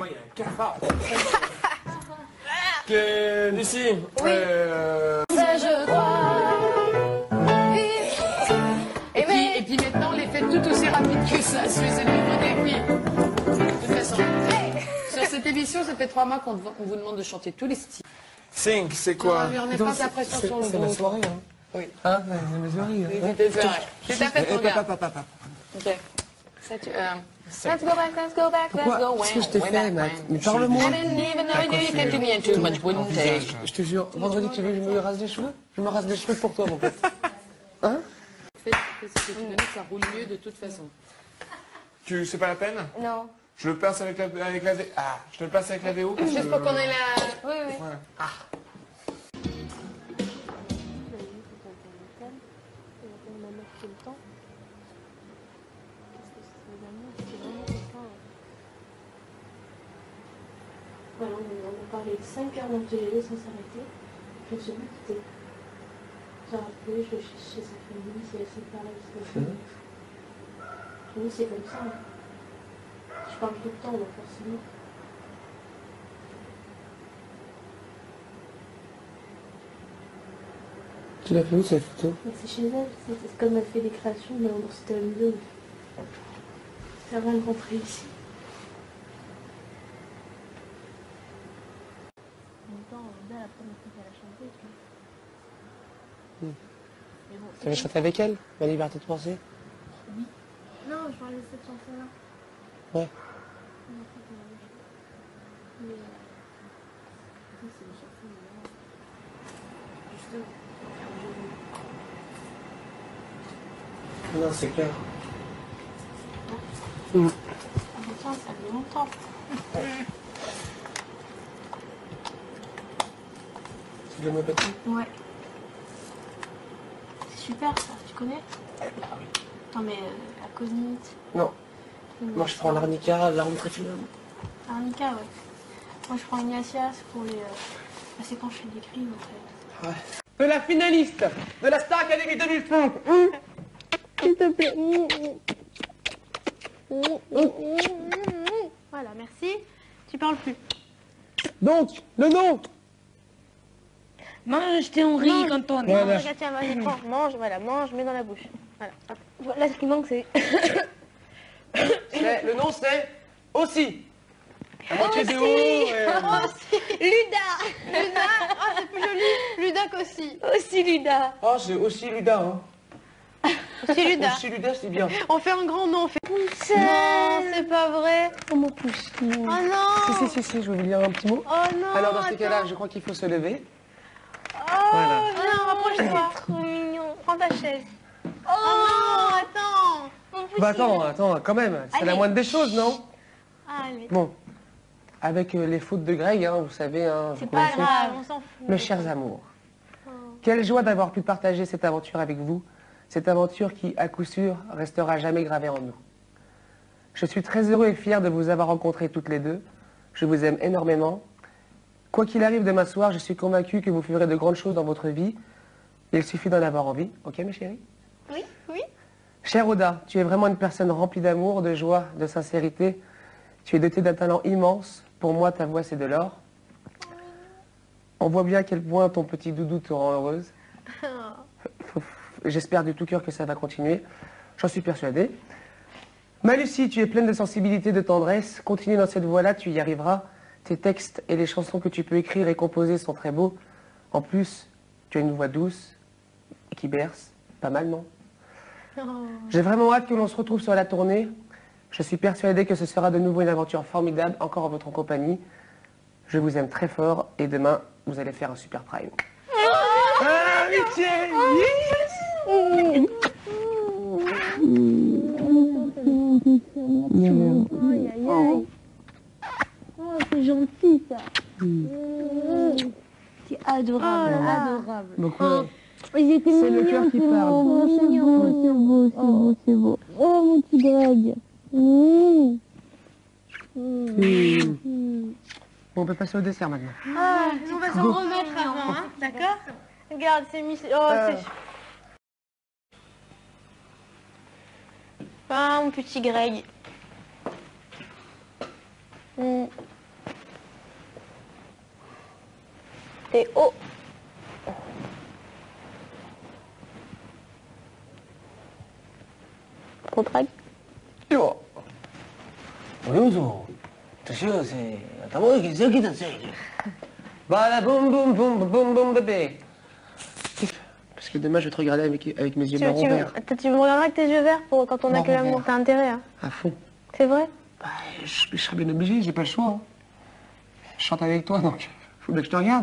il y a un cafard. Lucie. Oui. Ça, je crois. Et puis maintenant, on les fait tout aussi rapide que ça. C'est le nouveau défi. De toute façon, sur cette émission, ça fait 3 mois qu'on vous demande de chanter tous les styles. Think, c'est quoi? On met pas ta pression sur le C'est groupe. ma soirée, hein. Oui. Hein, c'est ma soirée. Hein. C'est ta fête, regarde. Papa. Ok. Ça, let's go back, let's go back, let's go. Qu'est-ce que je t'ai fait, Matt? Mais parle-moi. I didn't even know you could do me in too much, wouldn't it? Je te jure, vendredi, tu veux que je me rase les cheveux? Je me rase les cheveux pour toi, mon pote. Hein? Fais ce que tu connais, ça roule mieux de toute façon. C'est pas la peine? Non. Je le passe avec la Ah, je te le passe avec la VO. Juste pour qu'on ait la... Oui, oui. Ouais. Ah. Voilà, on a parlé 5 heures dans le télé sans s'arrêter. Je me suis pas quittée. J'ai rappelé, je vais chez sa famille, si elle sait parler de sa famille. Je me dis, c'est comme ça. Hein. Je parle tout le temps, donc forcément. Tu l'as fait où, cette photo? C'est chez elle, c'est comme elle fait des créations, mais c'était la vidéo. C'est rien de rentrer ici. En même temps, Belle, après, on a qu'elle a chanté, tu vois. Mais bon, Tu avais chanté avec elle? Ma liberté de penser? oui. Non, je parlais de cette chanson-là. Ouais. Mais c'est une chanson, justement. Non, c'est clair. Ah bon, ça fait longtemps. C'est de l'homéopathie? Ouais. C'est super ça, tu connais? Non mais la cognite. Non. Moi, je prends l'arnica, l'arme tréfinum. L'arnica, ouais. Moi, je prends Ignacia, c'est pour les... c'est quand je fais des crimes, en fait. Ouais. De la finaliste de la Star Academy 2005. S'il te plaît. Voilà, merci. Tu parles plus. Donc, le nom. Mange tes Henri quand on est. Voilà. Regarde, tiens, vas-y, prends, mange, voilà, mange, mets dans la bouche. Voilà. Hop. Là, ce qui manque, c'est... Le nom, c'est aussi. La moitié de haut. Luda. Luda. Oh, c'est plus joli. Ludac aussi. Aussi Luda. Oh, c'est aussi Luda, hein. Aussi Luda. Aussi Luda, c'est bien. On fait un grand nom, on fait... Non, c'est pas vrai. Oh, mon pouce. Oh non. Si, je vais vous lire un petit mot. Oh non. Alors, dans ces attends. cas-là, je crois qu'il faut se lever. Oh Voilà. non, rapproche-toi. Trop mignon. Prends ta chaise. Oh non, attends. Mon petit. Bah, attends, quand même. C'est la Allez. moindre des choses, non? Allez. Bon. Avec les fautes de Greg, hein, vous savez, hein, je C'est vous pas connais. grave, on s'en fout. Mes chers amours, quelle joie d'avoir pu partager cette aventure avec vous, cette aventure qui, à coup sûr, restera jamais gravée en nous. Je suis très heureux et fier de vous avoir rencontrés toutes les deux. Je vous aime énormément. Quoi qu'il arrive demain soir, je suis convaincu que vous ferez de grandes choses dans votre vie. Il suffit d'en avoir envie. Ok, mes chéris? Oui, oui. Cher Oda, tu es vraiment une personne remplie d'amour, de joie, de sincérité. Tu es doté d'un talent immense. Pour moi, ta voix, c'est de l'or. On voit bien à quel point ton petit doudou te rend heureuse. J'espère de tout cœur que ça va continuer. J'en suis persuadée. Ma Lucie, tu es pleine de sensibilité, de tendresse. Continue dans cette voie-là, tu y arriveras. Tes textes et les chansons que tu peux écrire et composer sont très beaux. En plus, tu as une voix douce et qui berce. Pas mal, non? J'ai vraiment hâte que l'on se retrouve sur la tournée. Je suis persuadée que ce sera de nouveau une aventure formidable, encore en votre compagnie. Je vous aime très fort et demain, vous allez faire un super prime. Ah, amitié! Oh, c'est gentil ça. C'est adorable, adorable. Beaucoup. Ils étaient C'est le cœur qui parle. C'est beau. Oh, mon petit Greg. Bon, on peut passer au dessert maintenant. Ah, on va s'en remettre avant, hein, d'accord? Regarde, c'est mis... Oh, c'est... Ah, mon petit Greg. T'es haut. Contracte. Yo. Bonjour. Attention, c'est... Attends, qu'est-ce qui t'en sert? Voilà, boum, boum, boum, boum, boum, bébé. Parce que demain, je vais te regarder avec mes yeux marron verts. Tu me regarderas avec tes yeux verts pour quand on a Marron que l'amour. vert. T'as intérêt, hein. À fond. C'est vrai? Bah, je serais bien obligé, j'ai pas le choix. Hein. Je chante avec toi, donc faut bien que je te regarde.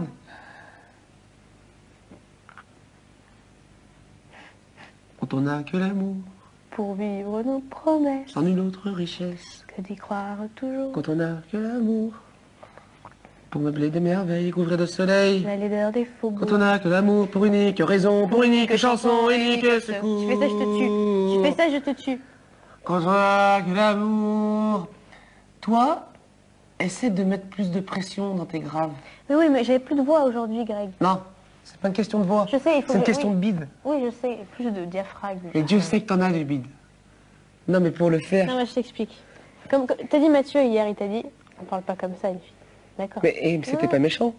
Quand on n'a que l'amour, Pour vivre nos promesses, sans nulle autre richesse. que d'y croire toujours. Quand on n'a que l'amour, pour meubler des merveilles, couvrir de soleil. La laideur des faubourgs. Quand on n'a que l'amour, pour unique raison, pour unique chanson, unique secours. Tu fais ça, je te tue. Tu fais ça, je te tue. Quand on n'a que l'amour. Toi, essaie de mettre plus de pression dans tes graves. Mais oui, mais j'avais plus de voix aujourd'hui, Greg. Non, c'est pas une question de voix. Je sais, il faut C'est une que- question oui. de bide. Oui, je sais, plus de diaphragme. Et Dieu sait que t'en as du bide. Non, mais pour le faire. Non, mais je t'explique. Comme t'as dit Mathieu hier, il t'a dit, on parle pas comme ça, les filles. D'accord. Mais c'était pas méchant.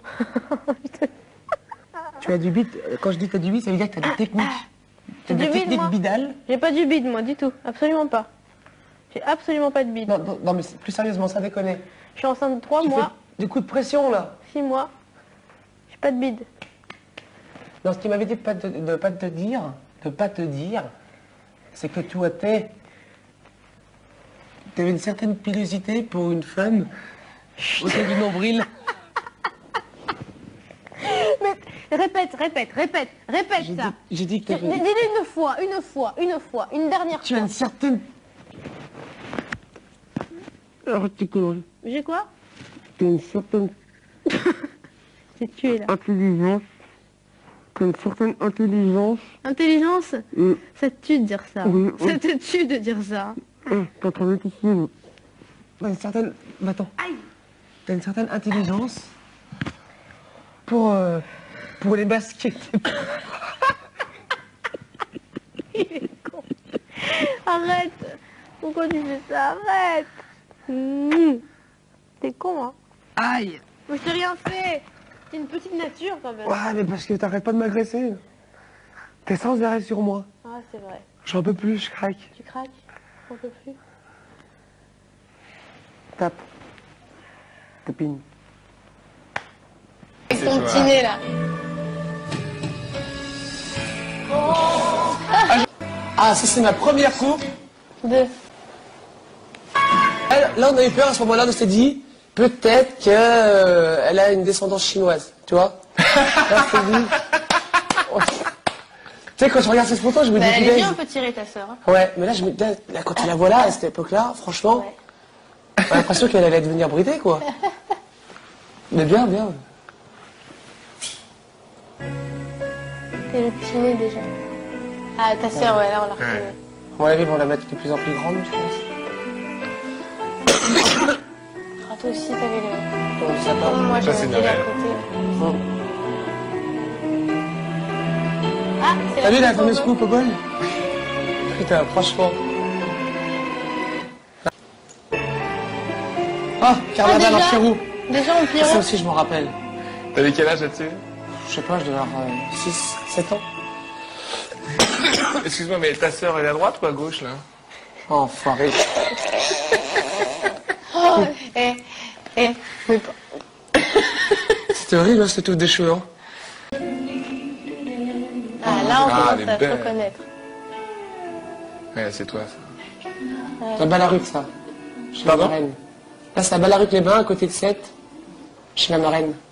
Tu as du bide. Quand je dis t'as du bide, ça veut dire que t'as des techniques. T'as du des bide, techniques moi bidales. J'ai pas du bide, moi, du tout. Absolument pas. J'ai absolument pas de bide. Non, non, non, mais plus sérieusement, ça déconne. Je suis enceinte de 3 Tu mois, fais des coups de pression, là. 6 mois. J'ai pas de bide. Non, ce qu'il m'avait dit de pas te dire, c'est que toi, t'avais une certaine pilosité pour une femme autour du nombril. Mais répète ça. J'ai dit que t'avais... Dis-le une dernière Tu as fois. une certaine... Arrête tes conneries. J'ai quoi? Tu as une certaine J'ai tué là. intelligence. Tu as une certaine intelligence. Intelligence? Ça te tue de dire ça. Oui, oui. Ça te tue de dire ça. T'es en train de ici, mais... T'as une certaine... Attends. Aïe. T'as une certaine intelligence pour les baskets. Il est con. Arrête. Pourquoi tu fais ça? Arrête. T'es con, hein. Aïe. Mais je t'ai rien fait. T'es une petite nature quand même. Ouais, mais parce que t'arrêtes pas de m'agresser. T'es sans arrêt sur moi. Ah, c'est vrai. J'en peux plus, je craque. Tu craques? On peut plus. Tape. Copine. Avec ton petit nez là. Ah, ça c'est ma première coupe. Deux. Là, on a eu peur à ce moment-là, on s'est dit, peut-être qu'elle a une descendance chinoise, tu vois. Là, on s'est dit... Tu sais, quand je regarde cette photo, je me dis... Elle est punaise. bien un peu tirée, ta sœur. Hein. Ouais, mais là, là, quand tu la vois là, à cette époque-là, franchement, Ouais. j'ai l'impression qu'elle allait devenir bridée, quoi. Mais bien, bien. T'es le petit nez déjà. Ah, ta sœur, ouais, là, on l'a reconnu. À mon avis, ils vont la mettre de plus en plus grande, je pense. Ah, toi aussi, t'avais le... Donc, ça part. Moi, Ça, j'avais c'est le à Noël. côté. Ah, c'est T'as vu la coupe au fameuse bol. coupe au bol? Putain, franchement. Ah, Carnaval Ah, en déjà Pirou. Déjà en Ça Pierrot. aussi, je m'en rappelle. T'avais quel âge là-dessus? Je sais pas, je devais avoir 6, 7 ans. Excuse-moi, mais ta sœur, elle est à droite ou à gauche là? Oh, enfoiré. Oh, mais pas. C'était horrible, hein, cette touffe de cheveux. Hein. Ah, là, on Ah, commence elle à est se belle. reconnaître. Ouais, c'est toi ça. C'est à Balaruc, ça. Chez Pardon la marraine. Là, c'est à Balaruc-les-Bains, à côté de Sète. Chez la marraine.